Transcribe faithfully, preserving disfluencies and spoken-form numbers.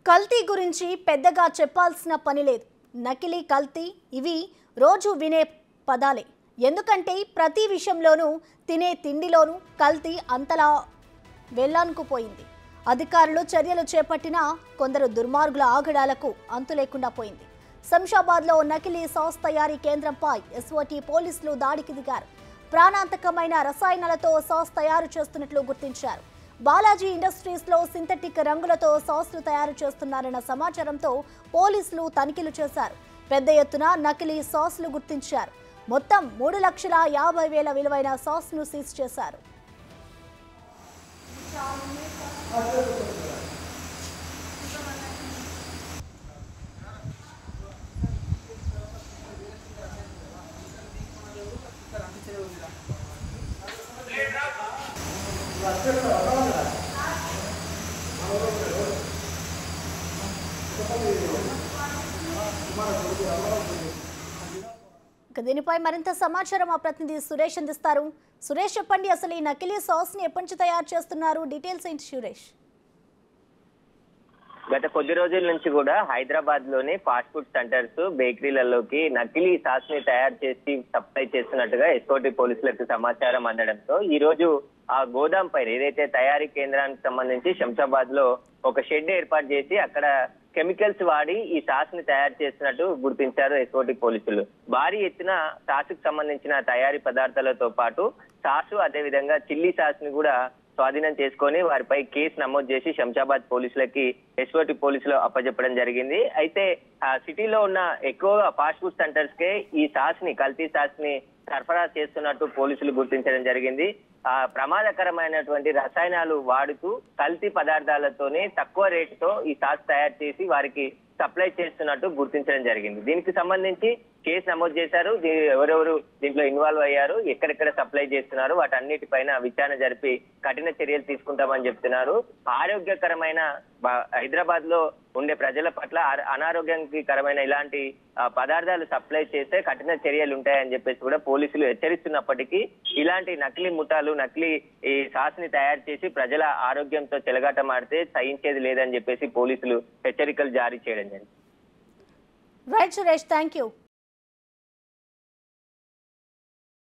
కల్తీ గురించి పెద్దగా చెప్పాల్సిన పని లేదు. నకిలీ కల్తీ ఇవి రోజు వినే పదాలే. ఎందుకంటే ప్రతి విషయంలోనూ తినే తిండిలోనూ కల్తీ అంతలా వెళ్లానుకుపోయింది. అధికారులు చర్యలు చేపట్టినా కొందరు దుర్మార్గుల ఆగడాలకు అంతు లేకుండా పోయింది. శంషాబాద్లో నకిలీ సాస్ తయారీ కేంద్రంపై ఎస్ఓటీ పోలీసులు దాడికి దిగారు. ప్రాణాంతకమైన రసాయనాలతో సాస్ తయారు చేస్తున్నట్లు గుర్తించారు. బాలాజీ ఇండస్ట్రీస్ లో సింథటిక్ రంగులతో సాస్లు తయారు చేస్తున్నారన్న సమాచారంతో పోలీసులు తనిఖీలు చేశారు. పెద్ద ఎత్తున నకిలీ సాస్లు గుర్తించారు. మొత్తం మూడు లక్షల యాభై వేల విలువైన సాస్ ను సీజ్ చేశారు. దీనిపై మరింత సమాచారం మా ప్రతినిధి సురేష్ అందిస్తారు. సురేష్, చెప్పండి, అసలు ఈ నకిలీ సాస్ ని ఎప్పటి నుంచి తయారు చేస్తున్నారు? డీటెయిల్స్ ఏంటి సురేష్? గత కొద్ది రోజుల నుంచి కూడా హైదరాబాద్ లోని ఫాస్ట్ ఫుడ్ సెంటర్స్, బేకరీలలోకి నకిలీ సాస్ ని తయారు చేసి సప్లై చేస్తున్నట్టుగా ఎస్ఓటీ పోలీసులకు సమాచారం అందడంతో ఈ రోజు ఆ గోదాం పైన ఏదైతే తయారీ కేంద్రానికి సంబంధించి శంషాబాద్ లో ఒక షెడ్ ఏర్పాటు చేసి అక్కడ కెమికల్స్ వాడి ఈ సాస్ ని తయారు చేస్తున్నట్టు గుర్తించారు ఎస్ఓటీ పోలీసులు. భారీ ఎత్తున సాస్ కు సంబంధించిన తయారీ పదార్థాలతో పాటు సాసు అదే విధంగా చిల్లీ సాస్ ని కూడా స్వాధీనం చేసుకొని వారిపై కేసు నమోదు చేసి శంషాబాద్ పోలీసులకి ఎస్ఓటీ పోలీసులు అప్పచెప్పడం జరిగింది. అయితే ఆ సిటీలో ఉన్న ఎక్కువగా ఫాస్ట్ ఫుడ్ సెంటర్స్ కే ఈ సాస్ ని కల్తీ సాస్ ని సరఫరా చేస్తున్నట్టు పోలీసులు గుర్తించడం జరిగింది. ఆ ప్రమాదకరమైనటువంటి రసాయనాలు వాడుతూ కల్తీ పదార్థాలతోనే తక్కువ రేటుతో ఈ సాస్ తయారు చేసి వారికి సప్లై చేస్తున్నట్టు గుర్తించడం జరిగింది. దీనికి సంబంధించి కేసు నమోదు చేశారు. ఎవరెవరు దీంట్లో ఇన్వాల్వ్ అయ్యారు, ఎక్కడెక్కడ సప్లై చేస్తున్నారు, వాటన్నిటిపైన విచారణ జరిపి కఠిన చర్యలు తీసుకుంటామని చెప్తున్నారు. ఆరోగ్యకరమైన హైదరాబాద్ లో ఉండే ప్రజల పట్ల అనారోగ్యకరమైన ఇలాంటి పదార్థాలు సప్లై చేస్తే కఠిన చర్యలు ఉంటాయని చెప్పేసి కూడా పోలీసులు హెచ్చరిస్తున్నప్పటికీ ఇలాంటి నకిలీ ముఠాలు నకిలీ ఈ సాస్ ని తయారు చేసి ప్రజల ఆరోగ్యంతో చెలగాటమాడితే సహించేది లేదని చెప్పేసి పోలీసులు హెచ్చరికలు జారీ చేయడం జరిగింది. Right Suresh, thank you.